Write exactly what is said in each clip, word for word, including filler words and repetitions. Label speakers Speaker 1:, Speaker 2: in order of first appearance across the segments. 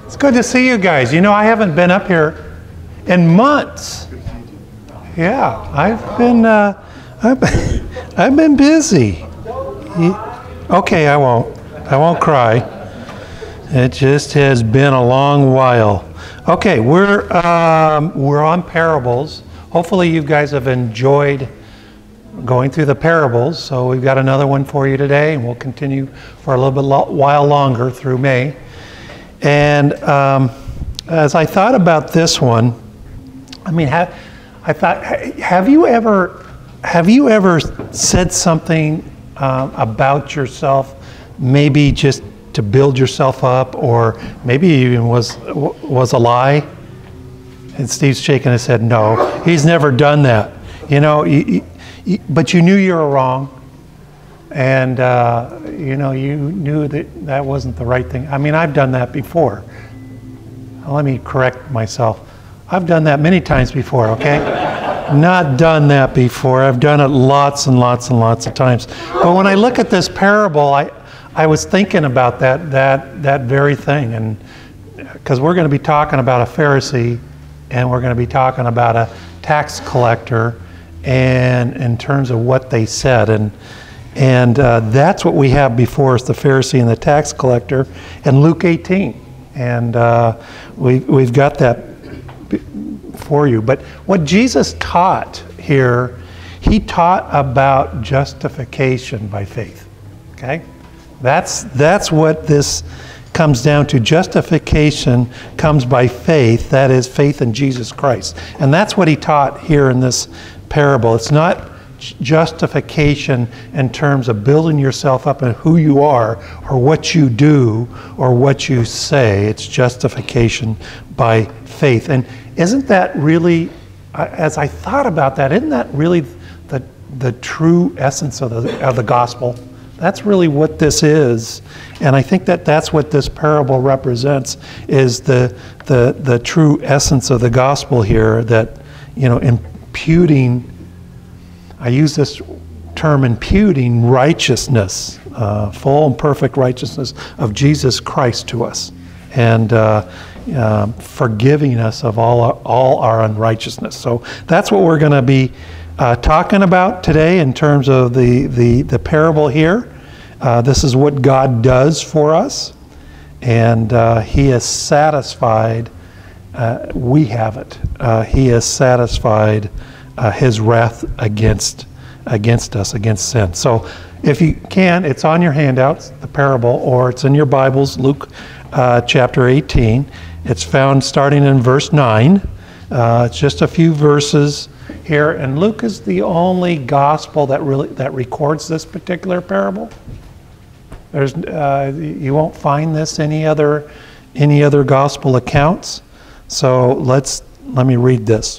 Speaker 1: It's good to see you guys. You know, I haven't been up here in months. Yeah, I've been, uh, I've been, I've been busy. Okay, I won't. I won't cry. It just has been a long while. Okay, we're um, we're on parables. Hopefully, you guys have enjoyed going through the parables. So we've got another one for you today, and we'll continue for a little bit lo- while longer through May. And um, as I thought about this one, I mean, have, I thought, have you ever have you ever said something um, about yourself, maybe just to build yourself up, or maybe even was was a lie? And Steve's shaking his head. No, he's never done that. You know, you, you, but you knew you were wrong, and uh, you know you knew that that wasn't the right thing. I mean, I've done that before. Let me correct myself. I've done that many times before. Okay, not done that before. I've done it lots and lots and lots of times. But when I look at this parable, I I was thinking about that that that very thing, and because we're going to be talking about a Pharisee, and we're going to be talking about a tax collector, and in terms of what they said, and and uh, that's what we have before us, the Pharisee and the tax collector, in Luke eighteen, and uh, we we've got that for you. But what Jesus taught here, he taught about justification by faith. Okay. That's that's what this comes down to. Justification comes by faith, that is faith in Jesus Christ. And that's what he taught here in this parable. It's not justification in terms of building yourself up in who you are or what you do or what you say. It's justification by faith. And isn't that really, as I thought about that, isn't that really the the true essence of the of the gospel? That's really what this is, and I think that that's what this parable represents, is the the the true essence of the gospel here. That, you know, imputing, I use this term, imputing righteousness, uh, full and perfect righteousness of Jesus Christ to us, and uh, uh, forgiving us of all our, all our unrighteousness. So that's what we're going to be Uh, talking about today in terms of the, the, the parable here. Uh, this is what God does for us, and uh, He is satisfied. Uh, we have it. Uh, he has satisfied uh, His wrath against against us, against sin. So if you can, it's on your handouts, the parable, or it's in your Bibles, Luke uh, chapter eighteen. It's found starting in verse nine. Uh, it's just a few verses here, and Luke is the only gospel that really that records this particular parable. There's uh, you won't find this any other any other gospel accounts. So let's let me read this.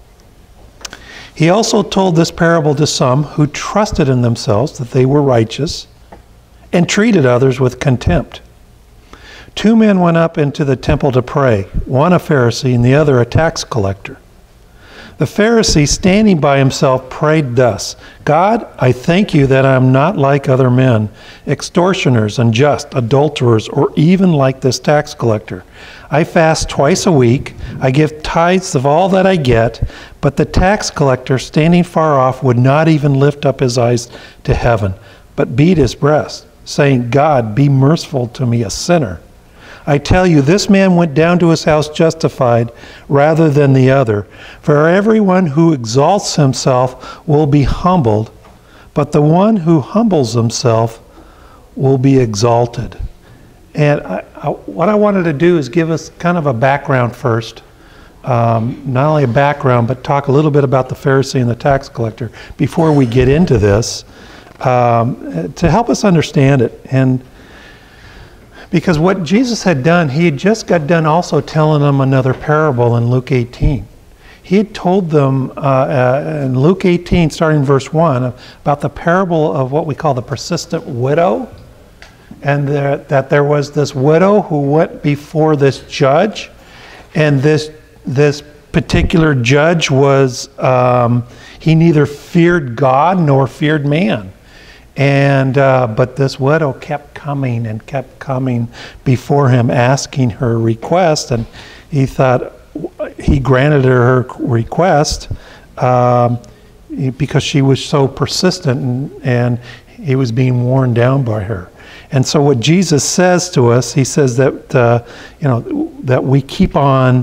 Speaker 1: He also told this parable to some who trusted in themselves that they were righteous and treated others with contempt. Two men went up into the temple to pray, one a Pharisee and the other a tax collector. The Pharisee, standing by himself, prayed thus: God, I thank you that I am not like other men, extortioners, unjust, adulterers, or even like this tax collector. I fast twice a week. I give tithes of all that I get. But the tax collector, standing far off, would not even lift up his eyes to heaven, but beat his breast, saying, God, be merciful to me, a sinner. I tell you, this man went down to his house justified rather than the other. For everyone who exalts himself will be humbled, but the one who humbles himself will be exalted. And I, I, what I wanted to do is give us kind of a background first. Um, not only a background, but talk a little bit about the Pharisee and the tax collector before we get into this, um, to help us understand it. And because what Jesus had done, he had just got done also telling them another parable in Luke eighteen. He had told them uh, uh, in Luke eighteen, starting in verse one, about the parable of what we call the persistent widow, and there, that there was this widow who went before this judge, and this this particular judge was, um, he neither feared God nor feared man. And uh, but this widow kept coming and kept coming before him, asking her request, and he thought he granted her request um, because she was so persistent, and, and he was being worn down by her. And so what Jesus says to us, he says that uh, you know that we keep on,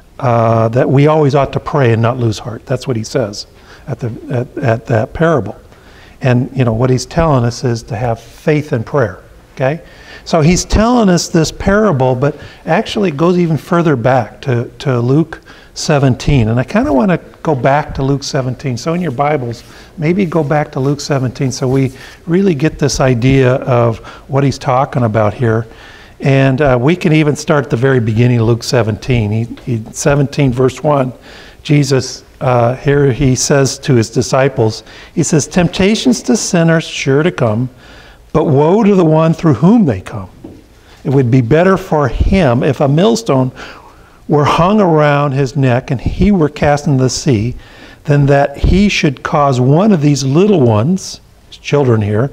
Speaker 1: uh, that we always ought to pray and not lose heart. That's what he says at the at, at that parable. And you know what he's telling us is to have faith in prayer. Okay, so he's telling us this parable, but actually it goes even further back to to Luke seventeen. And I kind of want to go back to Luke seventeen. So in your Bibles, maybe go back to Luke seventeen, so we really get this idea of what he's talking about here. And uh, we can even start at the very beginning of Luke seventeen. He, he seventeen verse one. Jesus, uh, here he says to his disciples, he says, temptations to sinners sure to come, but woe to the one through whom they come. It would be better for him if a millstone were hung around his neck and he were cast into the sea, than that he should cause one of these little ones, children here,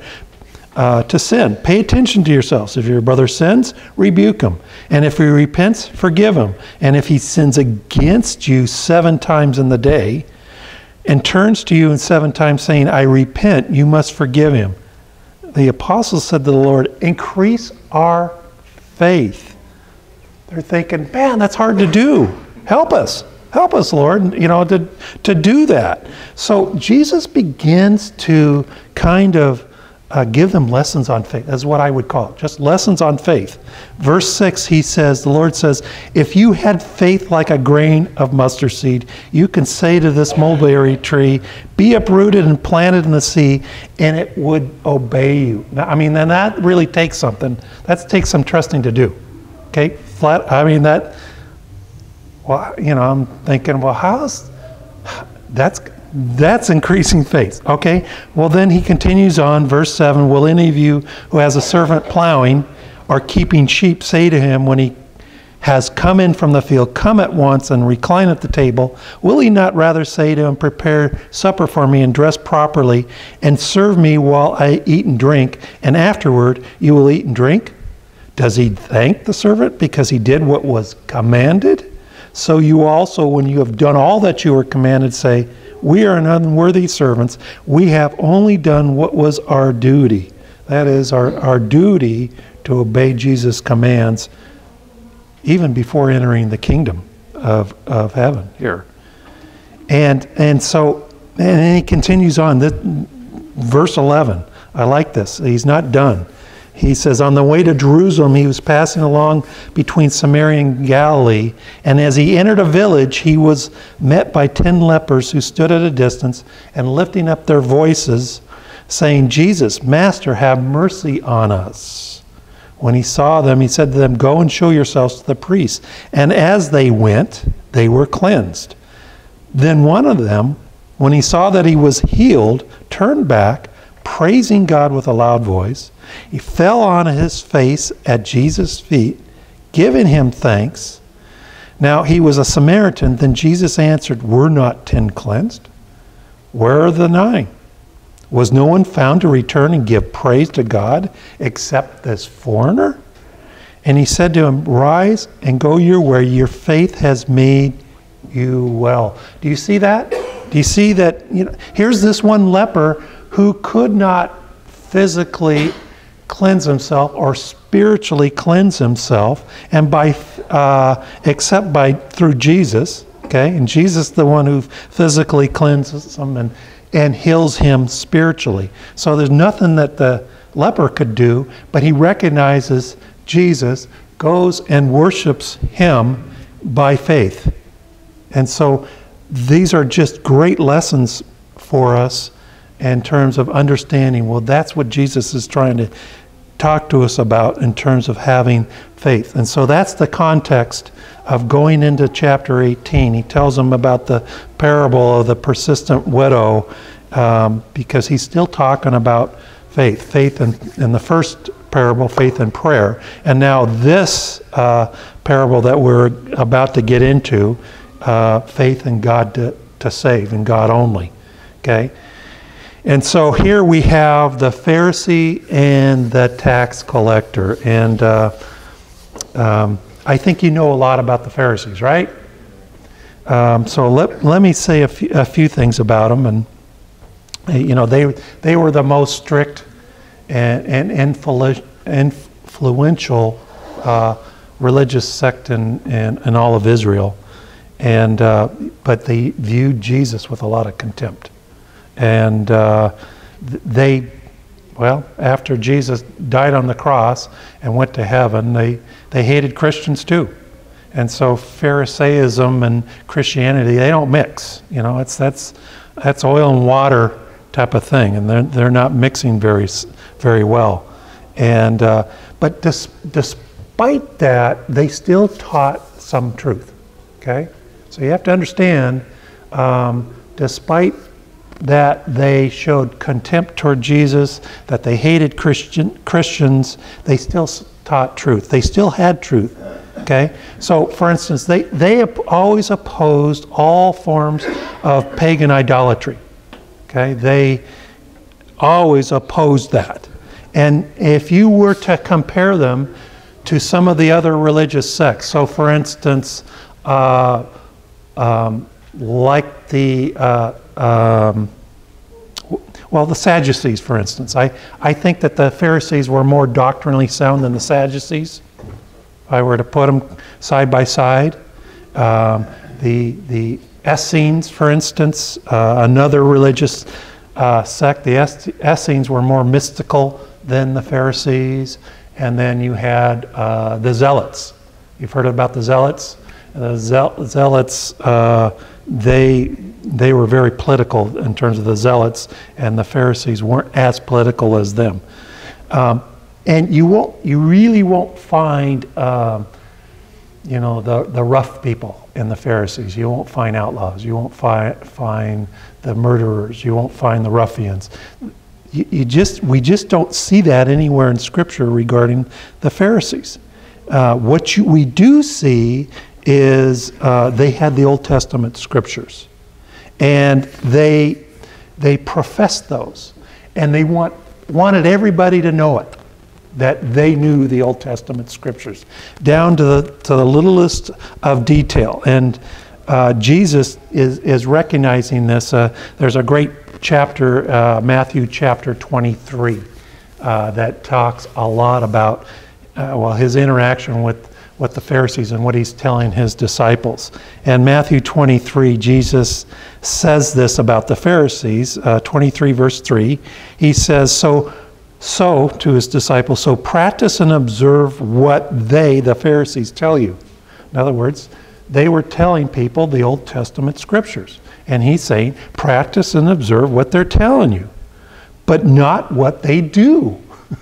Speaker 1: Uh, to sin. Pay attention to yourselves. If your brother sins, rebuke him. And if he repents, forgive him. And if he sins against you seven times in the day, and turns to you in seven times saying, I repent, you must forgive him. The apostles said to the Lord, increase our faith. They're thinking, man, that's hard to do. Help us. Help us, Lord, you know, to, to do that. So Jesus begins to kind of Uh, give them lessons on faith. That's what I would call it, just lessons on faith. Verse six, he says, the Lord says, if you had faith like a grain of mustard seed, you can say to this mulberry tree, be uprooted and planted in the sea, and it would obey you. Now, I mean, then that really takes something. That takes some trusting to do. Okay, flat, I mean, that, well, you know, I'm thinking, well, how's, that's, That's increasing faith. Okay, well then he continues on, verse seven, will any of you who has a servant plowing or keeping sheep say to him when he has come in from the field, come at once and recline at the table, will he not rather say to him, prepare supper for me and dress properly and serve me while I eat and drink, and afterward you will eat and drink? Does he thank the servant because he did what was commanded? So you also, when you have done all that you were commanded, say, we are an unworthy servants. We have only done what was our duty. That is our, our duty to obey Jesus' commands even before entering the kingdom of, of heaven here. And and so, and then he continues on. This, verse eleven, I like this. He's not done. He says, on the way to Jerusalem, he was passing along between Samaria and Galilee, and as he entered a village, he was met by ten lepers who stood at a distance and lifting up their voices, saying, Jesus, Master, have mercy on us. When he saw them, he said to them, go and show yourselves to the priests. And as they went, they were cleansed. Then one of them, when he saw that he was healed, turned back, praising God with a loud voice. He fell on his face at Jesus' feet, giving him thanks. Now he was a Samaritan. Then Jesus answered, were not ten cleansed? Where are the nine? Was no one found to return and give praise to God except this foreigner? And he said to him, rise and go your way. Your faith has made you well. Do you see that? Do you see that? You know, here's this one leper who could not physically cleanse himself or spiritually cleanse himself, and by uh, except by through Jesus. Okay, and Jesus the one who physically cleanses him and and heals him spiritually. So there's nothing that the leper could do, but he recognizes Jesus, goes and worships him by faith. And so these are just great lessons for us in terms of understanding, well, that's what Jesus is trying to talk to us about in terms of having faith. And so that's the context of going into chapter eighteen. He tells them about the parable of the persistent widow, um, because he's still talking about faith. Faith in, in the first parable, faith in prayer. And now this uh, parable that we're about to get into, uh, faith in God to, to save, in God only. Okay? And so here we have the Pharisee and the tax collector. And uh, um, I think you know a lot about the Pharisees, right? Um, so let, let me say a few, a few things about them. And, you know, they, they were the most strict and, and influ- influential uh, religious sect in, in, in all of Israel. And uh, but they viewed Jesus with a lot of contempt. And uh, they, well, after Jesus died on the cross and went to heaven, they, they hated Christians too. And so Pharisaism and Christianity, they don't mix. You know, it's that's that's oil and water type of thing, and they're they're not mixing very very well. And uh, but dis, despite that, they still taught some truth. Okay, so you have to understand, um, despite that they showed contempt toward Jesus, that they hated Christian Christians, they still taught truth. They still had truth. Okay? So, for instance, they, they always opposed all forms of pagan idolatry. Okay? They always opposed that. And if you were to compare them to some of the other religious sects, so for instance, uh, um, like the uh, um, well, the Sadducees, for instance. I, I think that the Pharisees were more doctrinally sound than the Sadducees. If I were to put them side by side. Um, the, the Essenes, for instance, uh, another religious uh, sect. The Essenes were more mystical than the Pharisees. And then you had uh, the Zealots. You've heard about the Zealots? The Zealots, uh, they... They were very political in terms of the Zealots, and the Pharisees weren't as political as them. Um, and you won't, you really won't find, um, you know, the, the rough people in the Pharisees. You won't find outlaws. You won't find find the murderers. You won't find the ruffians. You, you just, we just don't see that anywhere in Scripture regarding the Pharisees. Uh, what you, we do see is uh, they had the Old Testament Scriptures. And they they professed those, and they want wanted everybody to know it, that they knew the Old Testament Scriptures down to the to the littlest of detail. And uh, Jesus is is recognizing this. Uh, there's a great chapter, uh, Matthew chapter twenty-three, uh, that talks a lot about uh, well his interaction with. with the Pharisees and what he's telling his disciples. And Matthew twenty-three, Jesus says this about the Pharisees, uh, twenty-three verse three. He says, so, so to his disciples, so practice and observe what they, the Pharisees, tell you. In other words, they were telling people the Old Testament Scriptures. And he's saying, practice and observe what they're telling you, but not what they do.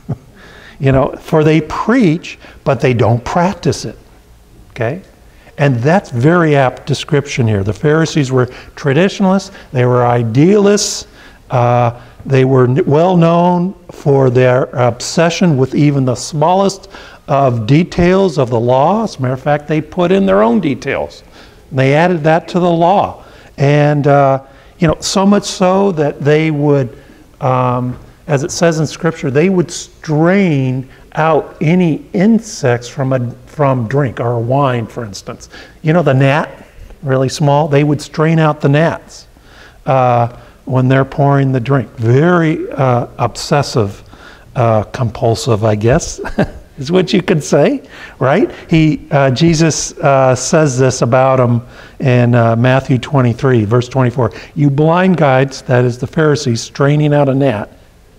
Speaker 1: You know, for they preach, but they don't practice it. Okay? And that's very apt description here. The Pharisees were traditionalists. They were idealists. Uh, they were well known for their obsession with even the smallest of details of the law. As a matter of fact, they put in their own details. They added that to the law. And, uh, you know, so much so that they would... Um, as it says in Scripture, they would strain out any insects from a from drink or wine, for instance. You know the gnat, really small? They would strain out the gnats uh, when they're pouring the drink. Very uh, obsessive, uh, compulsive, I guess, is what you could say, right? He uh, Jesus uh, says this about them in uh, Matthew twenty-three, verse twenty-four. You blind guides, that is the Pharisees, straining out a gnat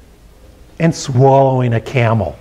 Speaker 1: and swallowing a camel.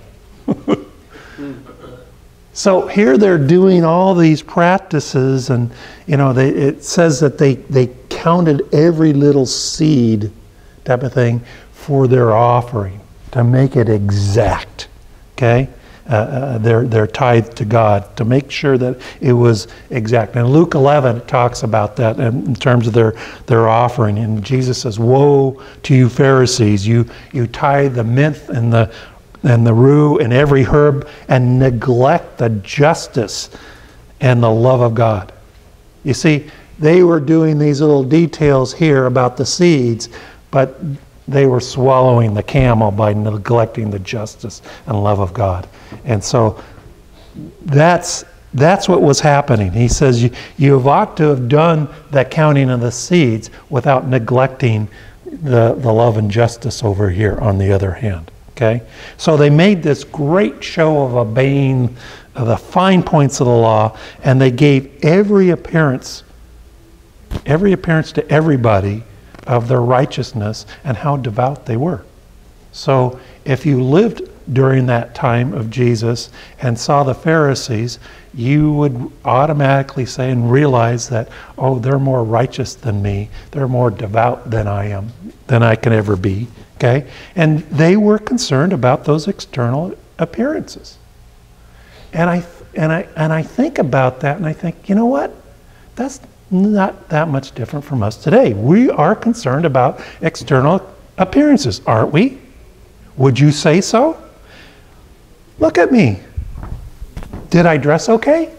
Speaker 1: So here they're doing all these practices, and you know, they, it says that they, they counted every little seed type of thing for their offering to make it exact. Okay? Uh, uh, their, their tithe to God, to make sure that it was exact. And Luke eleven, it talks about that in, in terms of their, their offering. And Jesus says, woe to you Pharisees, you, you tithe the mint and the, and the rue and every herb and neglect the justice and the love of God. You see, they were doing these little details here about the seeds, but they were swallowing the camel by neglecting the justice and love of God. And so that's that's what was happening. He says you, you have ought to have done that counting of the seeds without neglecting the, the love and justice over here on the other hand. Okay? So they made this great show of obeying the fine points of the law, and they gave every appearance, every appearance to everybody of their righteousness and how devout they were. So if you lived during that time of Jesus and saw the Pharisees, you would automatically say and realize that, oh, they're more righteous than me. They're more devout than I am, than I can ever be. Okay? And they were concerned about those external appearances. And I and I and I think about that and I think, you know what? That's not that much different from us today. We are concerned about external appearances, aren't we? Would you say so? Look at me. Did I dress okay?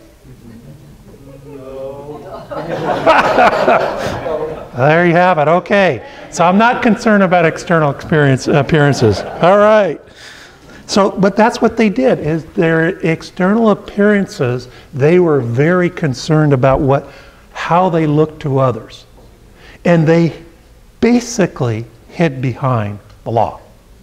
Speaker 1: No. There you have it. Okay. So I'm not concerned about external experience appearances. All right. So, but that's what they did, is their external appearances, they were very concerned about what, how they looked to others. And they basically hid behind the law.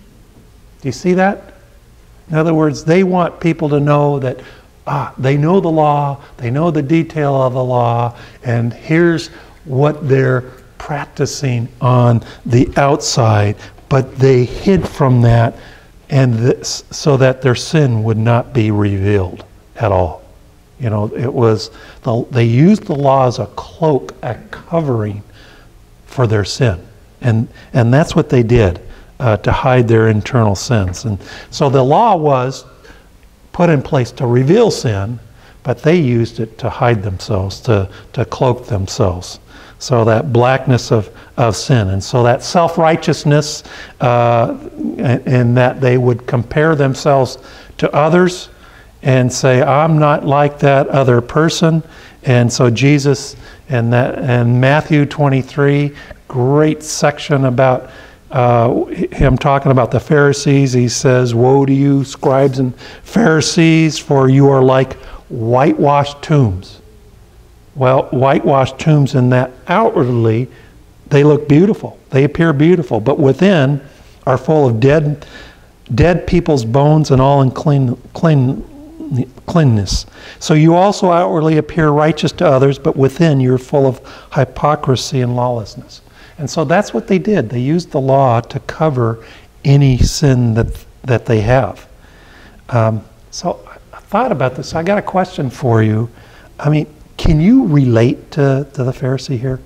Speaker 1: Do you see that? In other words, they want people to know that ah, they know the law, they know the detail of the law, and here's what they're practicing on the outside, but they hid from that, and this, so that their sin would not be revealed at all. You know, it was, the, they used the law as a cloak, a covering for their sin. And, and that's what they did uh, to hide their internal sins. And so the law was put in place to reveal sin, but they used it to hide themselves, to, to cloak themselves. So that blackness of, of sin. And so that self-righteousness, uh, and, and that they would compare themselves to others and say, I'm not like that other person. And so Jesus, and that, and Matthew twenty-three, great section about uh, him talking about the Pharisees. He says, woe to you, scribes and Pharisees, for you are like whitewashed tombs. Well, whitewashed tombs in that outwardly, they look beautiful. They appear beautiful, but within are full of dead, dead people's bones and all unclean, clean, cleanness. So you also outwardly appear righteous to others, but within you're full of hypocrisy and lawlessness. And so that's what they did. They used the law to cover any sin that that they have. Um, so I thought about this. I got a question for you. I mean, can you relate to, to the Pharisee here?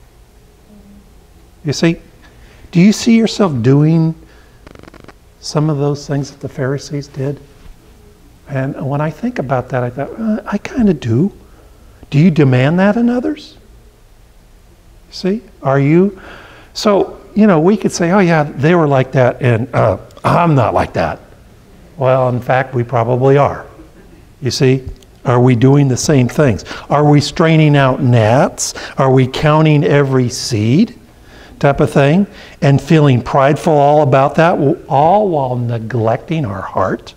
Speaker 1: You see, do you see yourself doing some of those things that the Pharisees did? And when I think about that, I thought, uh, I kind of do. Do you demand that in others? See, are you? So, you know, we could say, oh yeah, they were like that, and uh, I'm not like that. Well, in fact, we probably are. You see? Are we doing the same things? Are we straining out gnats? Are we counting every seed type of thing and feeling prideful all about that, all while neglecting our heart?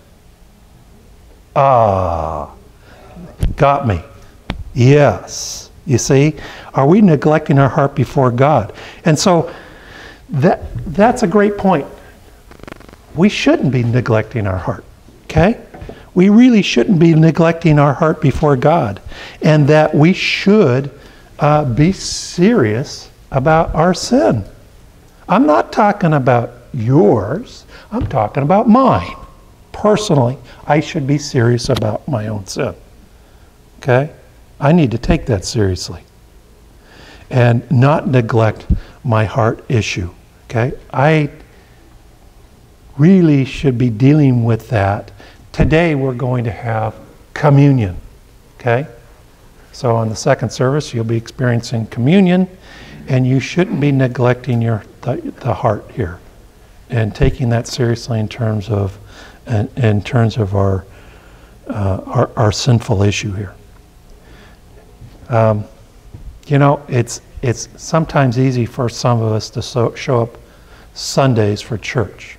Speaker 1: Ah, got me. Yes. You see? Are we neglecting our heart before God? And so that that's a great point. We shouldn't be neglecting our heart. Okay? We really shouldn't be neglecting our heart before God, and that we should uh, be serious about our sin. I'm not talking about yours. I'm talking about mine. Personally, I should be serious about my own sin. Okay? I need to take that seriously and not neglect my heart issue. Okay? I really should be dealing with that. Today we're going to have communion, okay? So on the second service you'll be experiencing communion, and you shouldn't be neglecting your the, the heart here and taking that seriously in terms of in, in terms of our, uh, our our sinful issue here. Um, you know, it's it's sometimes easy for some of us to so, show up Sundays for church.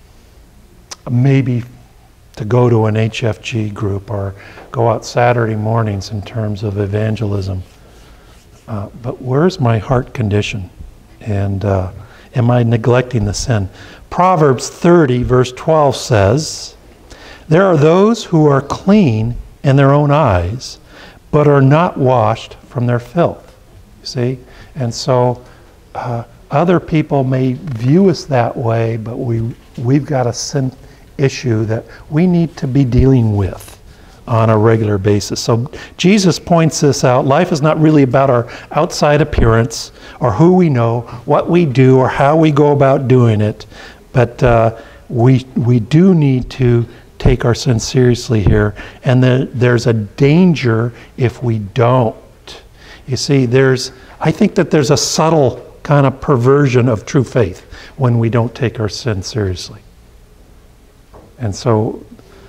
Speaker 1: Maybe to go to an H F G group or go out Saturday mornings in terms of evangelism. Uh, but where's my heart condition? And uh, am I neglecting the sin? Proverbs thirty, verse twelve says, there are those who are clean in their own eyes, but are not washed from their filth. You see? And so uh, other people may view us that way, but we, we've got a sin issue that we need to be dealing with on a regular basis. So Jesus points this out. Life is not really about our outside appearance or who we know, what we do, or how we go about doing it. But uh, we we do need to take our sin seriously here. And the, there's a danger if we don't. You see, there's I think that there's a subtle kind of perversion of true faith when we don't take our sin seriously. And so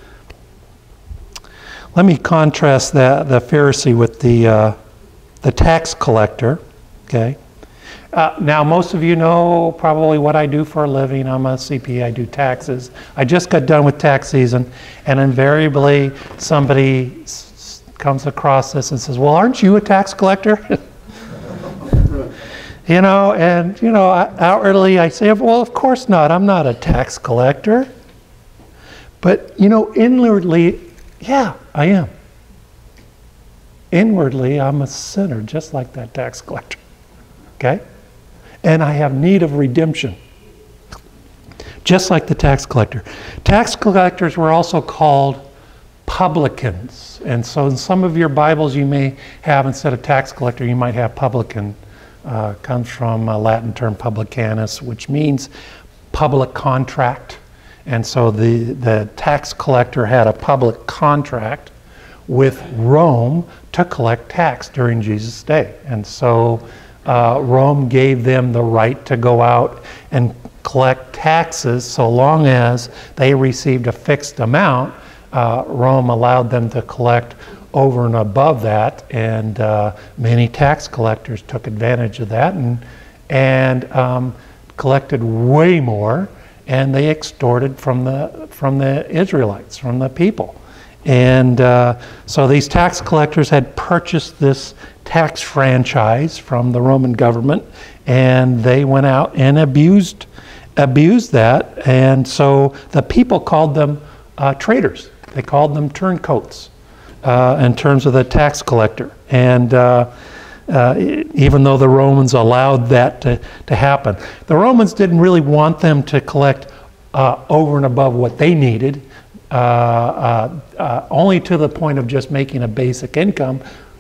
Speaker 1: let me contrast that the Pharisee with the uh, the tax collector. Okay. Uh, now, most of you know probably what I do for a living. I'm a C P A. I do taxes. I just got done with tax season, and invariably somebody s- comes across this and says, "Well, aren't you a tax collector?" You know, and you know, outwardly I say, "Well, of course not. I'm not a tax collector." But, you know, inwardly, yeah, I am. Inwardly, I'm a sinner, just like that tax collector. Okay? And I have need of redemption, just like the tax collector. Tax collectors were also called publicans. And so in some of your Bibles, you may have, instead of tax collector, you might have publican. Uh, comes from a Latin term, publicanus, which means public contract. And so the, the tax collector had a public contract with Rome to collect tax during Jesus' day. And so uh, Rome gave them the right to go out and collect taxes so long as they received a fixed amount. Uh, Rome allowed them to collect over and above that, and uh, many tax collectors took advantage of that and, and um, collected way more. And they extorted from the from the Israelites, from the people. And uh, so these tax collectors had purchased this tax franchise from the Roman government, and they went out and abused abused that. And so the people called them uh, traitors. They called them turncoats uh, in terms of the tax collector. And uh, Uh, even though the Romans allowed that to, to happen. The Romans didn't really want them to collect uh, over and above what they needed, uh, uh, uh, only to the point of just making a basic income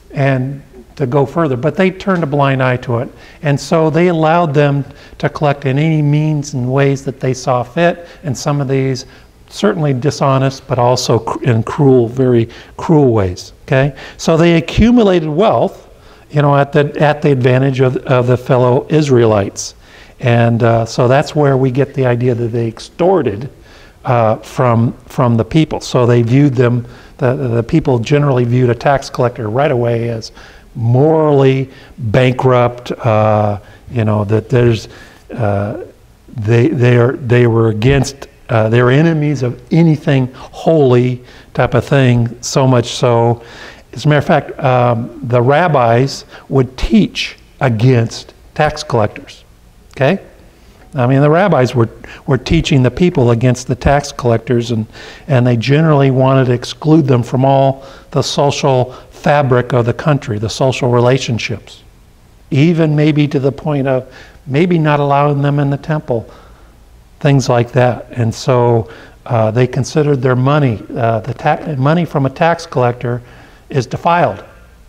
Speaker 1: and to go further. But they turned a blind eye to it. And so they allowed them to collect in any means and ways that they saw fit, and some of these certainly dishonest, but also in cruel, very cruel ways. Okay? So they accumulated wealth, you know, at the at the advantage of, of the fellow Israelites. And uh, so that's where we get the idea that they extorted uh, from from the people. So they viewed them, the, the people generally viewed a tax collector right away as morally bankrupt, uh, you know, that there's, uh, they, they, are, they were against, uh, they were enemies of anything holy type of thing, so much so. As a matter of fact, um, the rabbis would teach against tax collectors, okay? I mean, the rabbis were, were teaching the people against the tax collectors, and, and they generally wanted to exclude them from all the social fabric of the country, the social relationships, even maybe to the point of maybe not allowing them in the temple, things like that. And so uh, they considered their money, uh, the ta- money from a tax collector is defiled,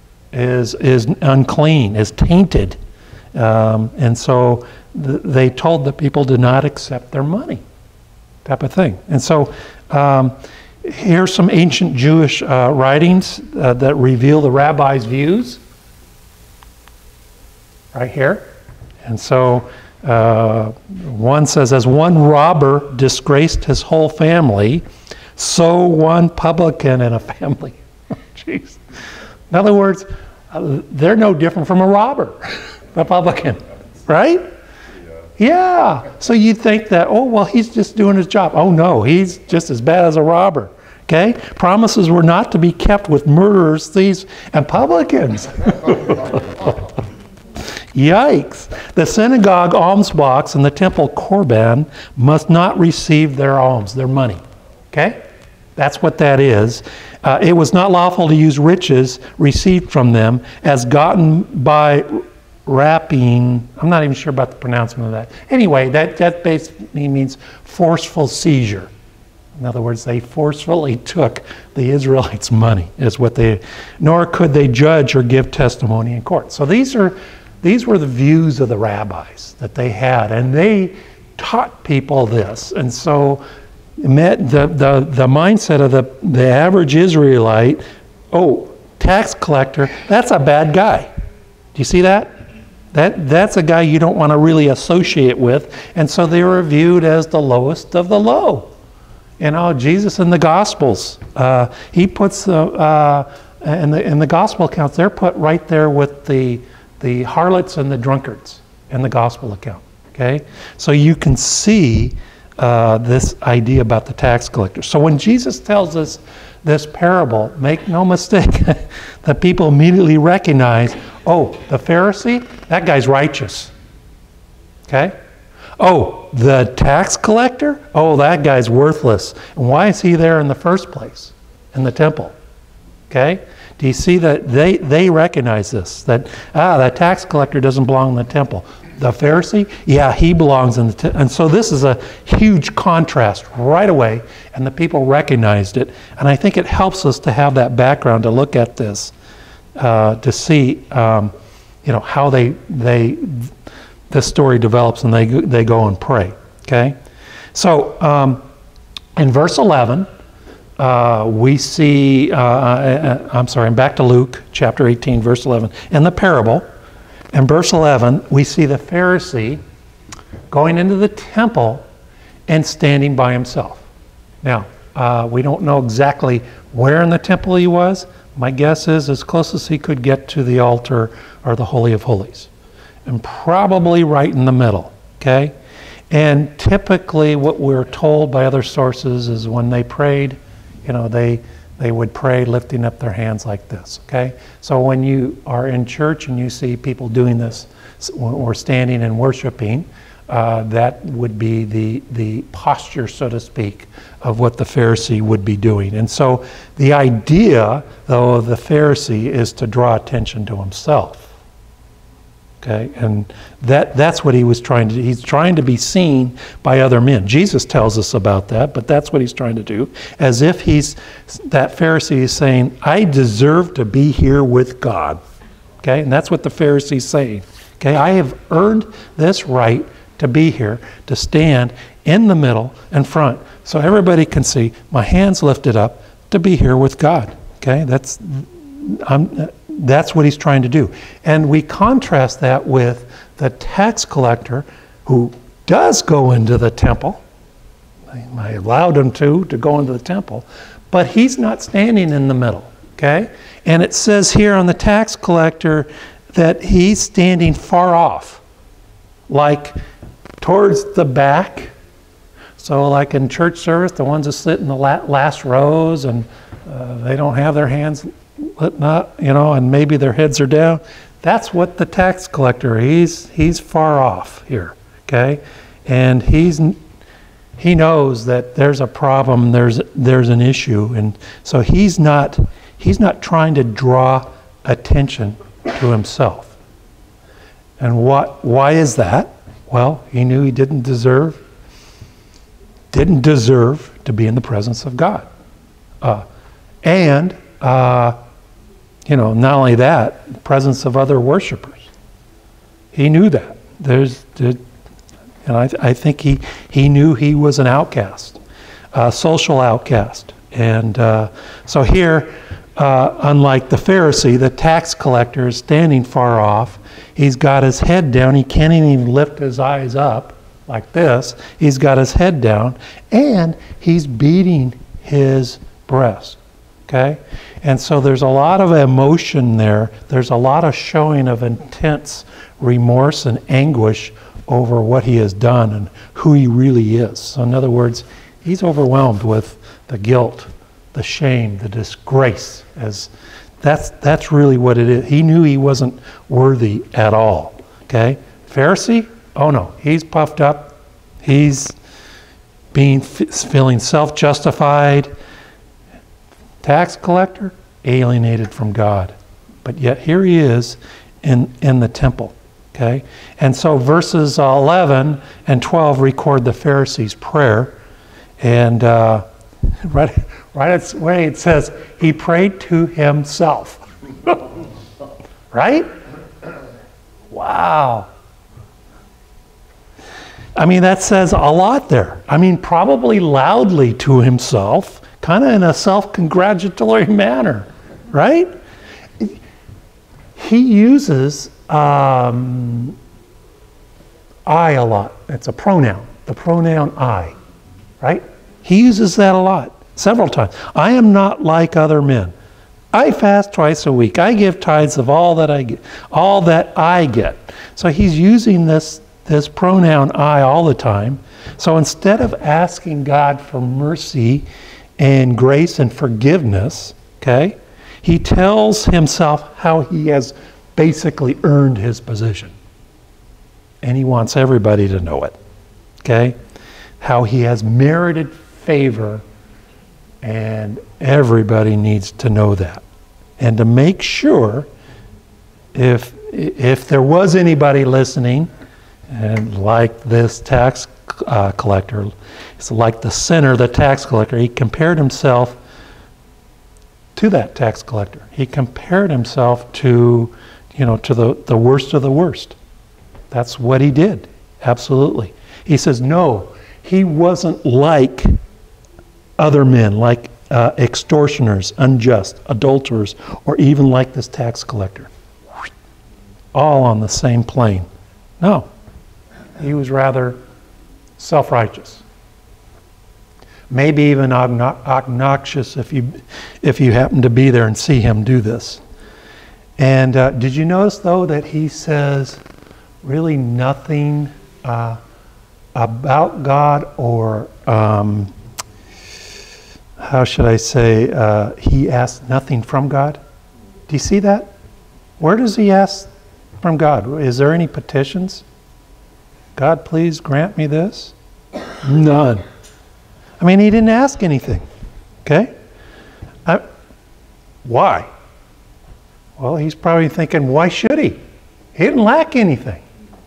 Speaker 1: is is unclean, is tainted. Um, and so th- they told the people to not accept their money, type of thing. And so um, here's some ancient Jewish uh, writings uh, that reveal the rabbis' views, right here. And so uh, one says, as one robber disgraced his whole family, so one publican in a family. Jeez. In other words, uh, they're no different from a robber, a publican, right? Yeah. So you'd think that, oh, well, he's just doing his job. Oh, no, he's just as bad as a robber. Okay? Promises were not to be kept with murderers, thieves, and publicans. Yikes. The synagogue alms box and the temple korban must not receive their alms, their money. Okay? That's what that is. Uh, it was not lawful to use riches received from them as gotten by wrapping. I'm not even sure about the pronouncement of that. Anyway, that, that basically means forceful seizure. In other words, they forcefully took the Israelites' money, is what they, nor could they judge or give testimony in court. So these are, these were the views of the rabbis that they had, and they taught people this. And so the, the, the mindset of the, the average Israelite, oh, tax collector, that's a bad guy. Do you see that? That, that's a guy you don't want to really associate with. And so they were viewed as the lowest of the low. You know, Jesus in the Gospels, uh, he puts, uh, uh, in, the, in the Gospel accounts, they're put right there with the, the harlots and the drunkards in the Gospel account. Okay? So you can see uh, this idea about the tax collector. So when Jesus tells us this parable, make no mistake, that people immediately recognize, oh, the Pharisee, that guy's righteous. Okay? Oh, the tax collector? Oh, that guy's worthless. And why is he there in the first place in the temple? Okay? Do you see that they, they recognize this? That, ah, that tax collector doesn't belong in the temple. The Pharisee? Yeah, he belongs in the temple. And so this is a huge contrast right away, and the people recognized it. And I think it helps us to have that background to look at this, uh, to see um, you know, how they... they this story develops, and they they go and pray. Okay, so um, in verse eleven, uh, we see. Uh, uh, I'm sorry. I'm back to Luke chapter eighteen, verse eleven. In the parable, in verse eleven, we see the Pharisee going into the temple and standing by himself. Now, uh, we don't know exactly where in the temple he was. My guess is as close as he could get to the altar or the Holy of Holies. And probably right in the middle, okay? And typically what we're told by other sources is when they prayed, you know, they they would pray lifting up their hands like this, okay? So when you are in church and you see people doing this or standing and worshiping, uh, that would be the, the posture, so to speak, of what the Pharisee would be doing. And so the idea, though, of the Pharisee is to draw attention to himself. Okay, and that, that's what he was trying to do. He's trying to be seen by other men. Jesus tells us about that, but that's what he's trying to do. As if he's, that Pharisee is saying, I deserve to be here with God. Okay, and that's what the Pharisee is saying. Okay, I have earned this right to be here, to stand in the middle and front, so everybody can see my hands lifted up to be here with God. Okay, that's, I'm, That's what he's trying to do. And we contrast that with the tax collector who does go into the temple. I allowed him to, to go into the temple, but he's not standing in the middle, okay? And it says here on the tax collector that he's standing far off, like towards the back. So like in church service, the ones that sit in the last rows and uh, they don't have their hands not, you know, and maybe their heads are down. That's what the tax collector, he's he's far off here, okay? And he's he knows that there's a problem, there's there's an issue, and so he's not he's not trying to draw attention to himself. And what why is that? Well, he knew he didn't deserve didn't deserve to be in the presence of God. Uh, and uh You know, not only that, the presence of other worshipers. He knew that. There's, and I, I think he he knew he was an outcast, a social outcast. And uh, so here, uh, unlike the Pharisee, the tax collector is standing far off. He's got his head down. He can't even lift his eyes up like this. He's got his head down, and he's beating his breast. Okay? And so there's a lot of emotion there. There's a lot of showing of intense remorse and anguish over what he has done and who he really is. So in other words, he's overwhelmed with the guilt, the shame, the disgrace. As that's that's really what it is. He knew he wasn't worthy at all. Okay, Pharisee, oh no, he's puffed up. He's being feeling self-justified. Tax collector, alienated from God. But yet here he is in in the temple. Okay, and so verses eleven and twelve record the Pharisee's prayer, and uh, right, right away it says he prayed to himself. Right? Wow. I mean, that says a lot there. I mean, probably loudly to himself, kind of in a self-congratulatory manner, right? He uses Um, I a lot. It's a pronoun. The pronoun I, right? He uses that a lot, several times. I am not like other men. I fast twice a week. I give tithes of all that I get, all that I get. So he's using this this pronoun I all the time. So instead of asking God for mercy and grace and forgiveness, okay, he tells himself how he has basically earned his position. And he wants everybody to know it. Okay? How he has merited favor, and everybody needs to know that. And to make sure, if if there was anybody listening, and like this tax uh, collector, it's like the sinner, the tax collector, he compared himself to that tax collector. He compared himself to you know, to the, the worst of the worst. That's what he did. Absolutely. He says, no, he wasn't like other men, like uh, extortioners, unjust, adulterers, or even like this tax collector. All on the same plane. No. He was rather self-righteous. Maybe even obnoxious if you, if you happen to be there and see him do this. And uh, did you notice, though, that he says really nothing uh, about God, or um, how should I say, uh, he asked nothing from God? Do you see that? Where does he ask from God? Is there any petitions? God, please grant me this? None. I mean, he didn't ask anything. Okay? I, why? Well, he's probably thinking, why should he? He didn't lack anything.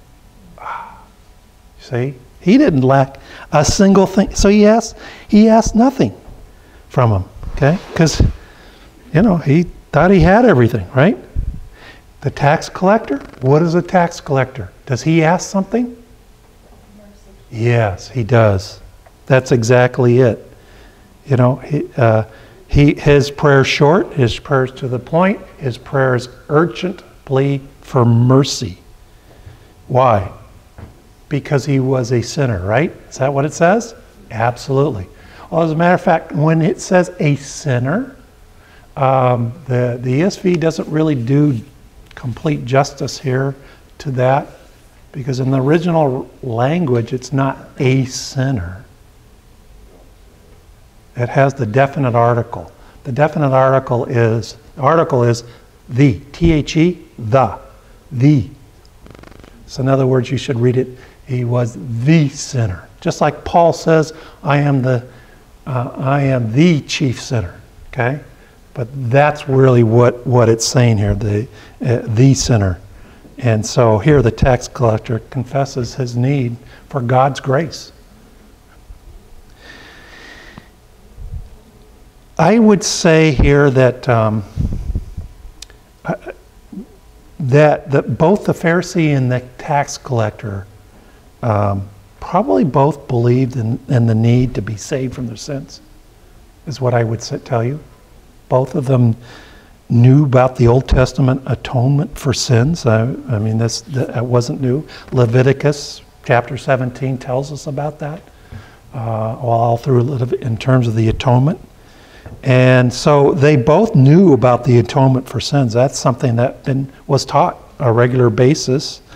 Speaker 1: See? He didn't lack a single thing. So he asked, he asked nothing from him. Okay? Because, you know, he thought he had everything, right? The tax collector? What is a tax collector? Does he ask something? Mercy. Yes, he does. That's exactly it. You know, he... Uh, He, his prayer's short, his prayer's to the point, his prayer is urgent plea for mercy. Why? Because he was a sinner, right? Is that what it says? Absolutely. Well, as a matter of fact, when it says a sinner, um, the, the E S V doesn't really do complete justice here to that, because in the original language, it's not a sinner. It has the definite article. The definite article is, the article is the, T H E, the, the. So in other words, you should read it, he was the sinner. Just like Paul says, I am the, uh, I am the chief sinner, okay? But that's really what, what it's saying here, the, uh, the sinner. And so here the tax collector confesses his need for God's grace. I would say here that um, that that both the Pharisee and the tax collector um, probably both believed in, in the need to be saved from their sins, is what I would say, tell you. Both of them knew about the Old Testament atonement for sins. I, I mean, this that wasn't new. Leviticus chapter seventeen tells us about that, uh, all through in terms of the atonement. And so they both knew about the atonement for sins. That's something that been, was taught on a regular basis.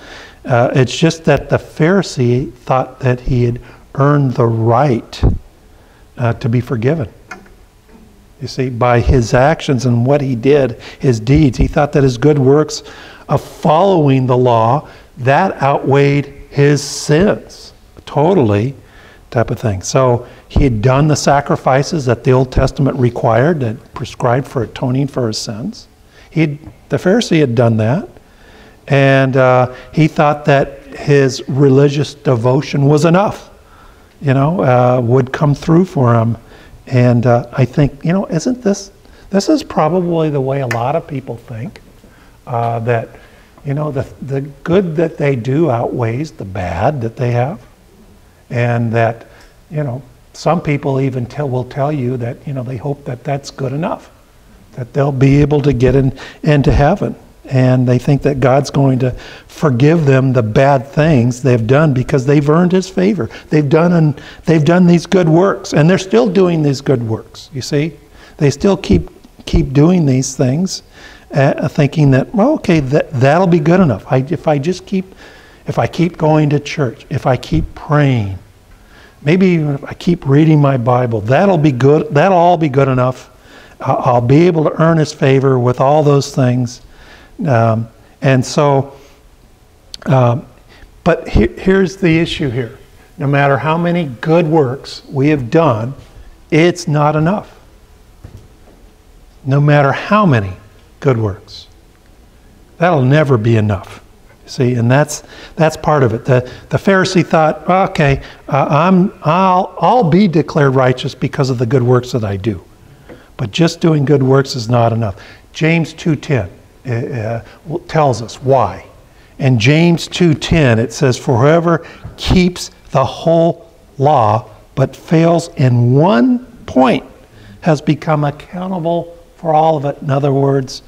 Speaker 1: Uh, it's just that the Pharisee thought that he had earned the right uh, to be forgiven. You see, by his actions and what he did, his deeds, he thought that his good works of following the law, that outweighed his sins. Totally type of thing. So he had done the sacrifices that the Old Testament required, that prescribed for atoning for his sins. He'd, the Pharisee had done that. And uh, he thought that his religious devotion was enough, you know, uh, would come through for him. And uh, I think, you know, isn't this, this is probably the way a lot of people think, uh, that, you know, the, the good that they do outweighs the bad that they have. And that, you know, some people even tell, will tell you that, you know, they hope that that's good enough, that they'll be able to get in, into heaven. And they think that God's going to forgive them the bad things they've done because they've earned his favor. They've done and they've done these good works, and they're still doing these good works. You see, they still keep keep doing these things, uh, thinking that, well, okay, that that'll be good enough. I, if I just keep, if I keep going to church, if I keep praying, maybe even if I keep reading my Bible, that'll be good. That'll all be good enough. I'll be able to earn his favor with all those things. Um, and so, um, but he, here's the issue here. No matter how many good works we have done, it's not enough. No matter how many good works. That'll never be enough. See, and that's that's part of it. The, the Pharisee thought, okay, uh, I'm, I'll, I'll be declared righteous because of the good works that I do. But just doing good works is not enough. James two ten. Uh, tells us why. In James two ten, it says, for whoever keeps the whole law but fails in one point has become accountable for all of it. In other words,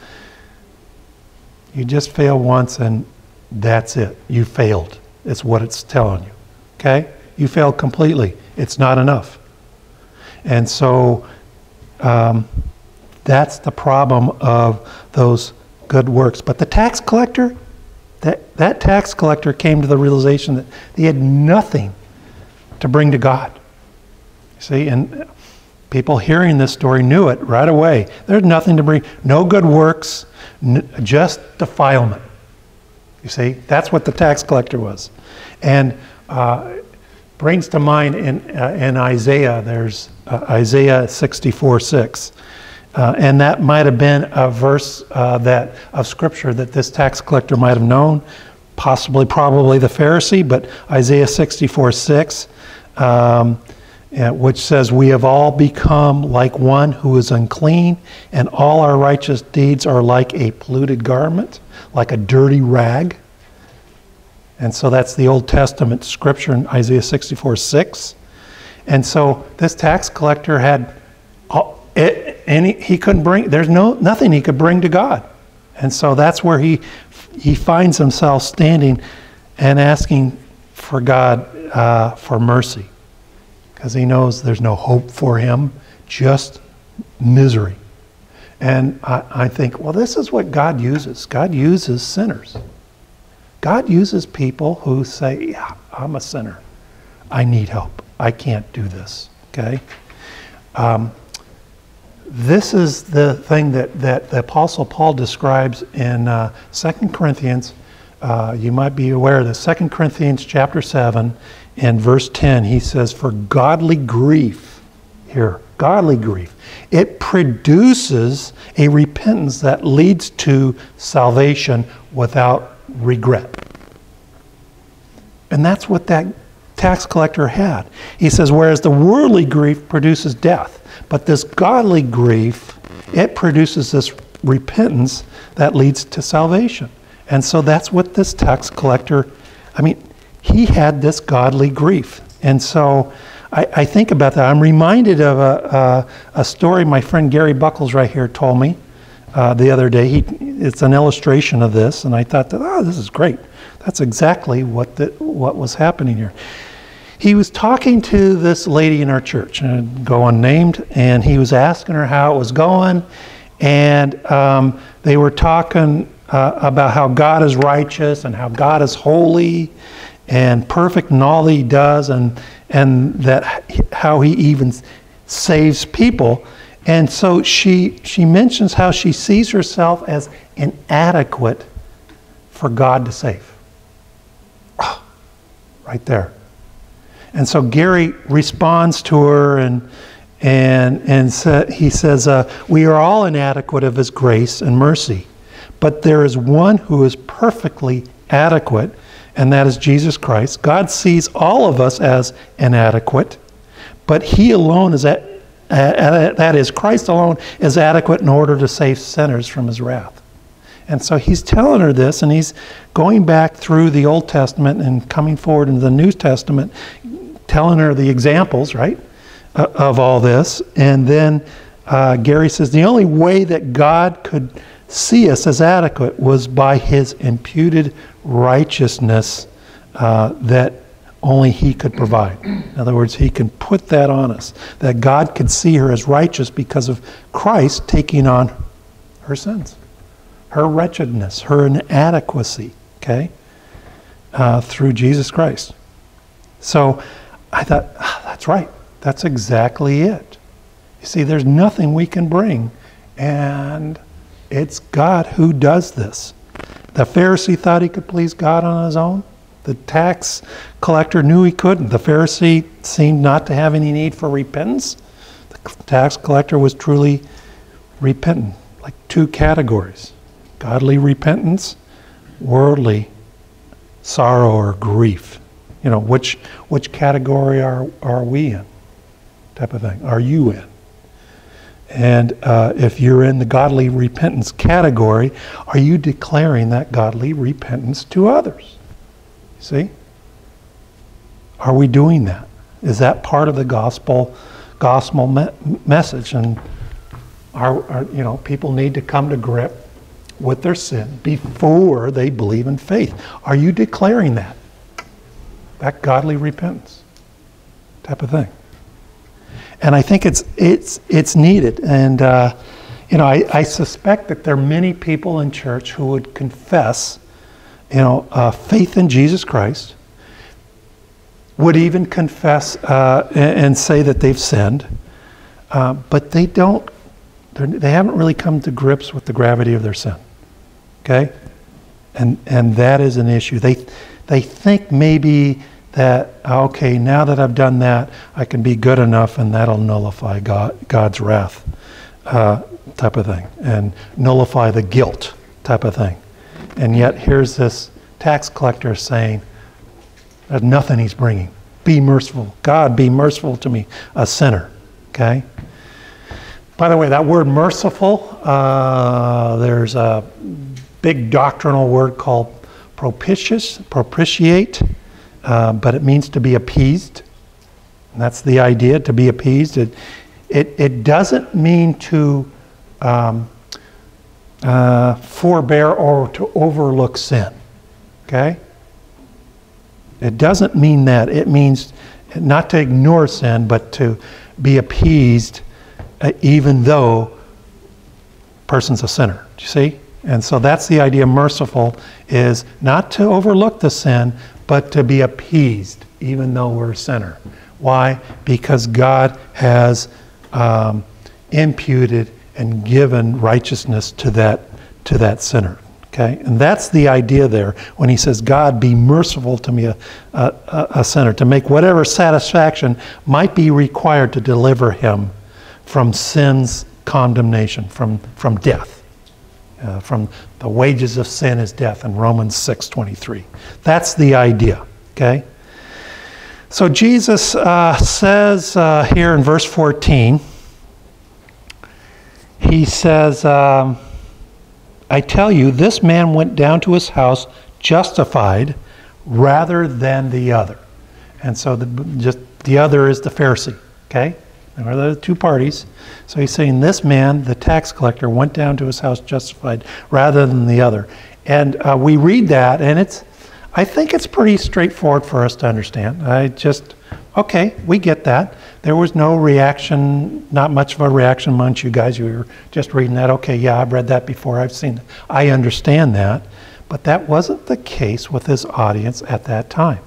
Speaker 1: you just fail once and that's it. You failed. It's what it's telling you. Okay? You failed completely. It's not enough. And so um, that's the problem of those good works. But the tax collector, that, that tax collector came to the realization that he had nothing to bring to God. See, and people hearing this story knew it right away. There's nothing to bring, no good works, n- just defilement. You see, that's what the tax collector was. And uh, brings to mind in, uh, in Isaiah, there's uh, Isaiah sixty-four six. Uh, and that might have been a verse uh, that of Scripture that this tax collector might have known, possibly, probably the Pharisee, but Isaiah sixty-four six, um, uh, which says, we have all become like one who is unclean, and all our righteous deeds are like a polluted garment, like a dirty rag. And so that's the Old Testament Scripture in Isaiah sixty-four six. And so this tax collector had... all, It, and he, he couldn't bring, there's no nothing he could bring to God. And so that's where he he finds himself standing and asking for God uh, for mercy. Because he knows there's no hope for him, just misery. And I, I think, well, this is what God uses. God uses sinners. God uses people who say, yeah, I'm a sinner. I need help. I can't do this. Okay? Um, This is the thing that, that the Apostle Paul describes in uh, Second Corinthians. Uh, you might be aware of this. Second Corinthians chapter seven and verse ten, he says, for godly grief, here, godly grief, it produces a repentance that leads to salvation without regret. And that's what that tax collector had. He says, whereas the worldly grief produces death, but this godly grief, it produces this repentance that leads to salvation. And so that's what this tax collector, I mean, he had this godly grief. And so I, I think about that. I'm reminded of a, a, a story my friend Gary Buckles right here told me uh, the other day. He, it's an illustration of this, and I thought, that, oh, this is great. That's exactly what the, what was happening here. He was talking to this lady in our church, and go unnamed, and he was asking her how it was going, and um, they were talking uh, about how God is righteous and how God is holy and perfect in all that he does, and and that how he even saves people. And so she she mentions how she sees herself as inadequate for God to save. Oh, right there. And so Gary responds to her, and and and sa- he says, uh, "We are all inadequate of his grace and mercy, but there is one who is perfectly adequate, and that is Jesus Christ. God sees all of us as inadequate, but he alone is at, uh, that is, Christ alone is adequate in order to save sinners from his wrath." And so he's telling her this, and he's going back through the Old Testament and coming forward into the New Testament, telling her the examples, right, uh, of all this. And then uh, Gary says the only way that God could see us as adequate was by his imputed righteousness uh, that only he could provide. In other words, he can put that on us, that God could see her as righteous because of Christ taking on her sins, her wretchedness, her inadequacy, okay, uh, through Jesus Christ. So I thought, ah, that's right. That's exactly it. You see, there's nothing we can bring, and it's God who does this. The Pharisee thought he could please God on his own. The tax collector knew he couldn't. The Pharisee seemed not to have any need for repentance. The tax collector was truly repentant, like two categories: godly repentance, worldly sorrow or grief. You know, which which category are are we in? Type of thing. Are you in? And uh, if you're in the godly repentance category, are you declaring that godly repentance to others? See? Are we doing that? Is that part of the gospel gospel me- message? And are, are you know people need to come to grip with their sin before they believe in faith. Are you declaring that? That godly repentance type of thing. And I think it's it's it's needed. And uh, you know, I, I suspect that there are many people in church who would confess, you know, uh, faith in Jesus Christ, would even confess uh, and, and say that they've sinned, uh, but they don't. They haven't really come to grips with the gravity of their sin. Okay, and and that is an issue. They they think maybe that, okay, now that I've done that, I can be good enough, and that'll nullify God, God's wrath, uh, type of thing, and nullify the guilt type of thing. And yet here's this tax collector saying, there's nothing he's bringing. Be merciful. God, be merciful to me, a sinner. Okay? By the way, that word merciful, uh, there's a big doctrinal word called propitious, propitiate, uh, but it means to be appeased. And that's the idea, to be appeased. It, it, it doesn't mean to um, uh, forbear or to overlook sin. Okay? It doesn't mean that. It means not to ignore sin, but to be appeased uh, even though a person's a sinner. Do you see? And so that's the idea. Merciful is not to overlook the sin, but to be appeased even though we're a sinner. Why? Because God has um, imputed and given righteousness to that to that sinner. Okay, and that's the idea there when he says, "God, be merciful to me, a, a, a sinner," to make whatever satisfaction might be required to deliver him from sin's condemnation, from from death. Uh, from the wages of sin is death in Romans six twenty-three. That's the idea, okay? So Jesus uh, says uh, here in verse fourteen, he says, um, I tell you, this man went down to his house justified rather than the other. And so the, just the other is the Pharisee, okay? There are the two parties. So he's saying this man, the tax collector, went down to his house justified rather than the other. And uh, we read that, and it's, I think it's pretty straightforward for us to understand. I just, okay, we get that. There was no reaction, not much of a reaction amongst you guys. You were just reading that. Okay, yeah, I've read that before. I've seen it. I understand that. But that wasn't the case with his audience at that time.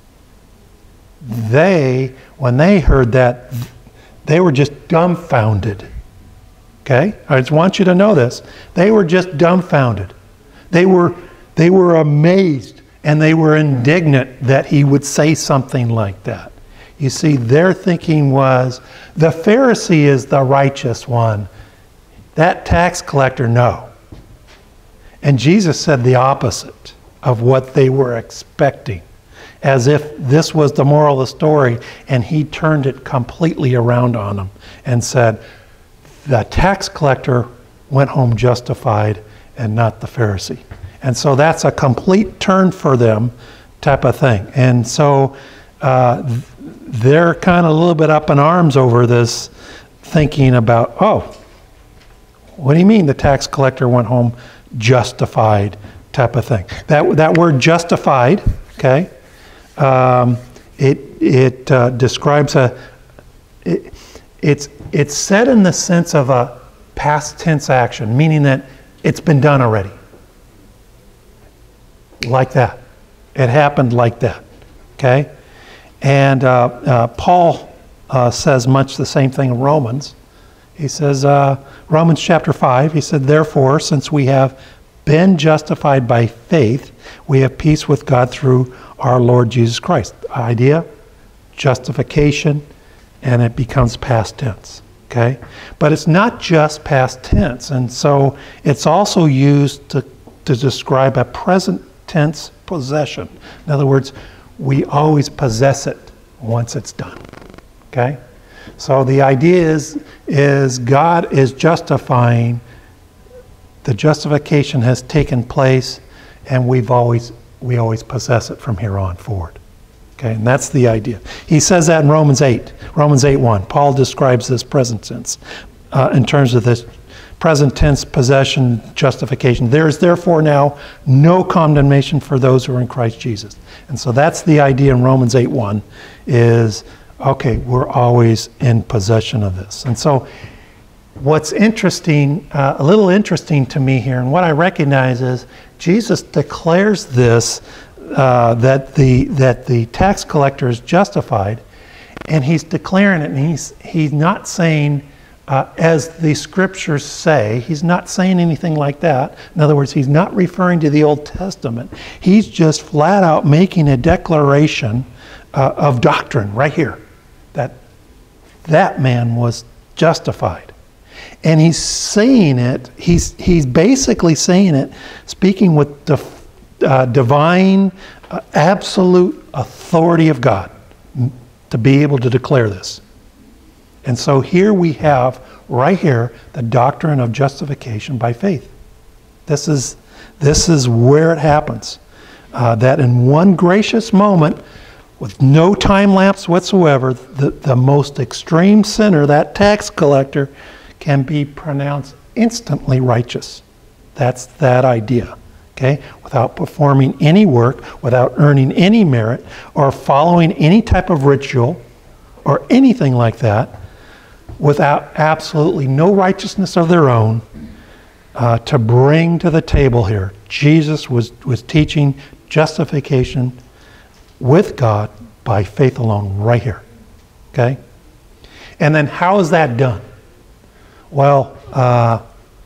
Speaker 1: They, when they heard that, they were just dumbfounded. Okay? I just want you to know this. They were just dumbfounded. They were, they were amazed and they were indignant that he would say something like that. You see, their thinking was, the Pharisee is the righteous one. That tax collector, no. And Jesus said the opposite of what they were expecting, as if this was the moral of the story, and he turned it completely around on them and said, the tax collector went home justified and not the Pharisee. And so that's a complete turn for them type of thing. And so uh, they're kind of a little bit up in arms over this, thinking about, oh, what do you mean the tax collector went home justified type of thing? That, that word justified, okay, um, it, it uh, describes a, it, it's, it's said in the sense of a past tense action, meaning that it's been done already. Like that. It happened like that. Okay? And uh, uh, Paul uh, says much the same thing in Romans. He says, uh, Romans chapter five, he said, therefore, since we have been justified by faith, we have peace with God through our Lord Jesus Christ. Idea, justification, and it becomes past tense. Okay? But it's not just past tense. And so it's also used to, to describe a present tense possession. In other words, we always possess it once it's done. Okay? So the idea is, is God is justifying, the justification has taken place, and we've always, we always possess it from here on forward. Okay, and that's the idea. He says that in Romans eight, Romans eight one. Paul describes this present tense uh, in terms of this present tense possession justification. There is therefore now no condemnation for those who are in Christ Jesus. And so that's the idea in Romans eight one is, okay, we're always in possession of this. And so what's interesting, uh, a little interesting to me here, and what I recognize is Jesus declares this, uh, that the that the tax collector is justified, and he's declaring it, and he's he's not saying, uh, as the scriptures say, he's not saying anything like that. In other words, he's not referring to the Old Testament. He's just flat out making a declaration uh, of doctrine right here, that that man was justified. And he's saying it, he's, he's basically saying it, speaking with the uh, divine, uh, absolute authority of God to be able to declare this. And so here we have, right here, the doctrine of justification by faith. This is, this is where it happens. Uh, that in one gracious moment, with no time lapse whatsoever, the, the most extreme sinner, that tax collector, can be pronounced instantly righteous. That's that idea, okay? Without performing any work, without earning any merit, or following any type of ritual, or anything like that, without absolutely no righteousness of their own, uh, to bring to the table here. Jesus was, was teaching justification with God by faith alone right here, okay? And then how is that done? Well, uh,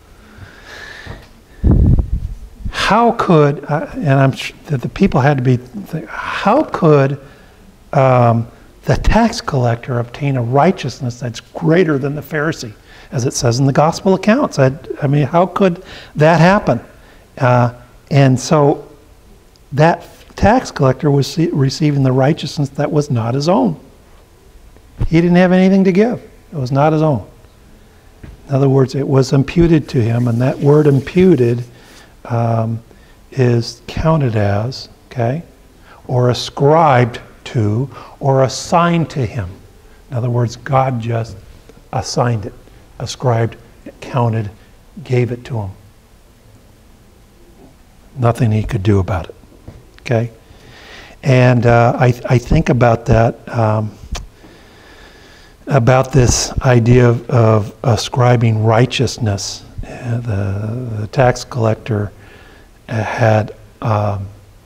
Speaker 1: how could, uh, and I'm sure that the people had to be, how could um, the tax collector obtain a righteousness that's greater than the Pharisee, as it says in the gospel accounts? I, I mean, how could that happen? Uh, and so that tax collector was receiving the righteousness that was not his own. He didn't have anything to give. It was not his own. In other words, it was imputed to him, and that word imputed um, is counted as, okay, or ascribed to, or assigned to him. In other words, God just assigned it, ascribed, counted, gave it to him. Nothing he could do about it, okay? And uh, I, I think about that, um, about this idea of, of ascribing righteousness. Uh, the, the tax collector had, um,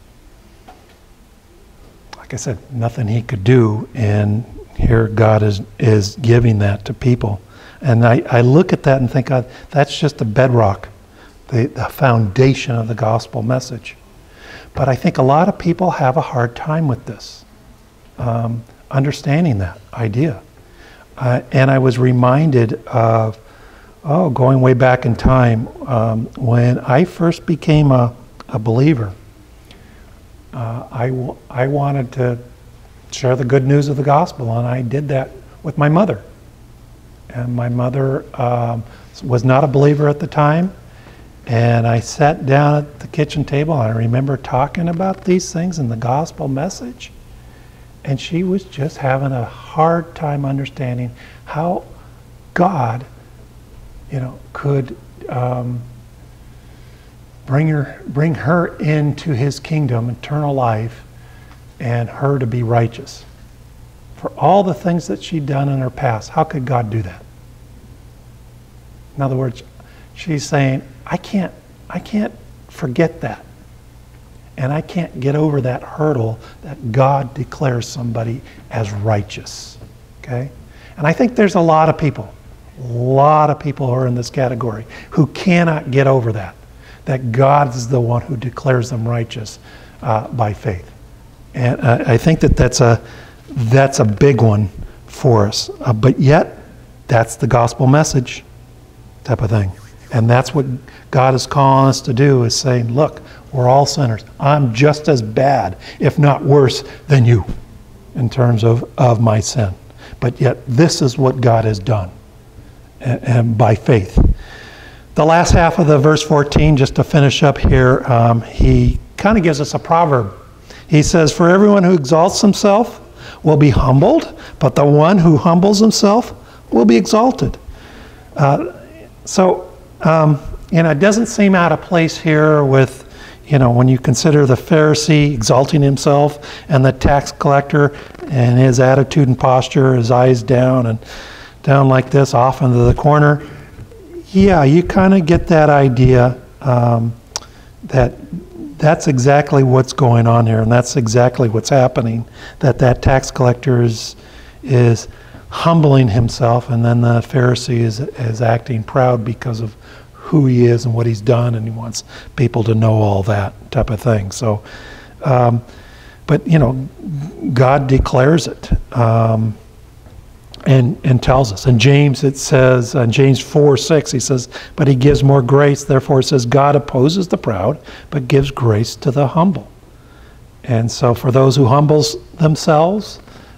Speaker 1: like I said, nothing he could do, and here God is, is giving that to people. And I, I look at that and think, God, that's just the bedrock, the, the foundation of the gospel message. But I think a lot of people have a hard time with this, um, understanding that idea. Uh, and I was reminded of, oh, going way back in time, um, when I first became a, a believer, uh, I, w I wanted to share the good news of the gospel, and I did that with my mother. And my mother um, was not a believer at the time. And I sat down at the kitchen table, and I remember talking about these things in the gospel message. And she was just having a hard time understanding how God, you know, could um, bring her, bring her into his kingdom, eternal life, and her to be righteous. For all the things that she'd done in her past, how could God do that? In other words, she's saying, I can't, I can't forget that. And I can't get over that hurdle that God declares somebody as righteous. Okay? And I think there's a lot of people, a lot of people who are in this category who cannot get over that. That God is the one who declares them righteous uh, by faith. And uh, I think that that's a, that's a big one for us. Uh, but yet, that's the gospel message type of thing. And that's what God is calling us to do, is saying, look, we're all sinners. I'm just as bad, if not worse, than you in terms of, of my sin. But yet, this is what God has done, and, and by faith. The last half of the verse fourteen, just to finish up here, um, he kind of gives us a proverb. He says, for everyone who exalts himself will be humbled, but the one who humbles himself will be exalted. Uh, so, Um, you know, it doesn't seem out of place here with, you know, when you consider the Pharisee exalting himself and the tax collector and his attitude and posture, his eyes down and down like this, off into the corner. Yeah, you kind of get that idea um, that that's exactly what's going on here, and that's exactly what's happening, that that tax collector is, is humbling himself, and then the Pharisee is, is acting proud because of who he is and what he's done, and he wants people to know all that type of thing. So, um, but you know, God declares it um, and and tells us. In James it says, in James four six, he says, but he gives more grace. Therefore it says, God opposes the proud, but gives grace to the humble. And so for those who humbles themselves,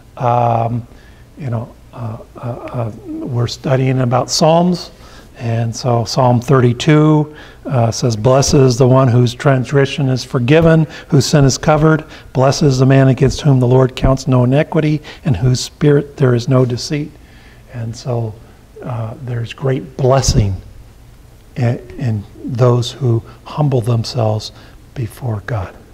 Speaker 1: um, you know, uh, uh, uh, we're studying about Psalms. And so Psalm thirty-two uh, says, blessed is the one whose transgression is forgiven, whose sin is covered. Blessed is the man against whom the Lord counts no iniquity, in whose spirit there is no deceit. And so uh, there's great blessing in, in those who humble themselves before God.